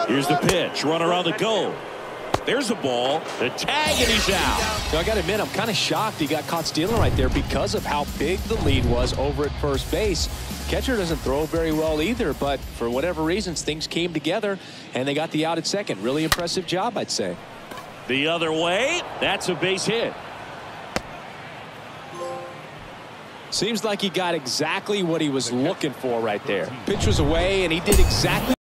Here's the pitch. Runner on the go. There's the ball. The tag, and he's out. I got to admit, I'm kind of shocked he got caught stealing right there because of how big the lead was over at first base. Catcher doesn't throw very well either, but for whatever reasons, things came together, and they got the out at second. Really impressive job, I'd say. The other way. That's a base hit. Seems like he got exactly what he was looking for right there. Pitch was away, and he did exactly